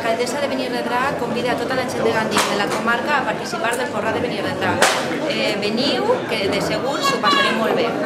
l'alcaldessa de Benirredrà convida a tota la gent de Gandia i de la comarca a participar del Porrat de Benirredrà. Veniu, que de segur s'ho passarem molt bé.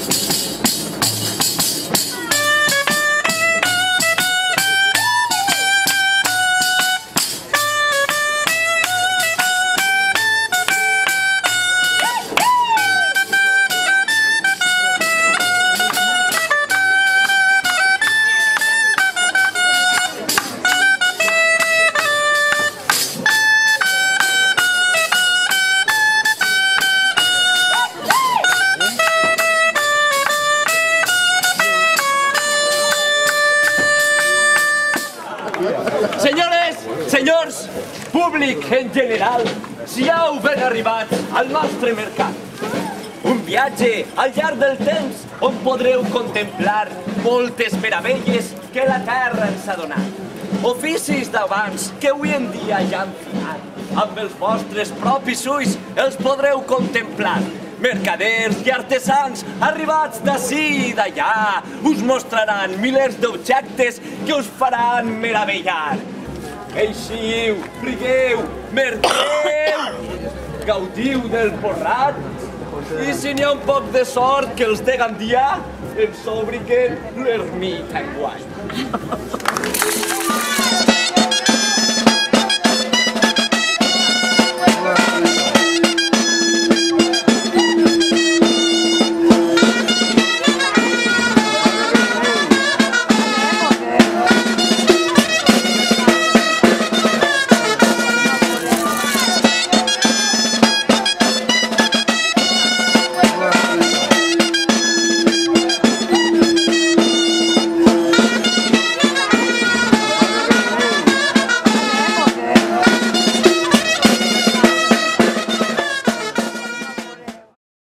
Senyores, senyors, públic en general, siau ben arribats al nostre mercat. Un viatge al llarg del temps on podreu contemplar moltes meravelles que la terra ens ha donat. Oficis d'abans que avui en dia ja han finat. Amb els vostres propis ulls els podreu contemplar. Mercaders i artesans arribats d'ací i d'allà us mostraran milers d'objectes que us faran meravellar. Eixiu, brigueu, merqueu, gaudiu del Porrat i si n'hi ha un poc de sort que els de Gandia ens obriguen l'ermita enguany.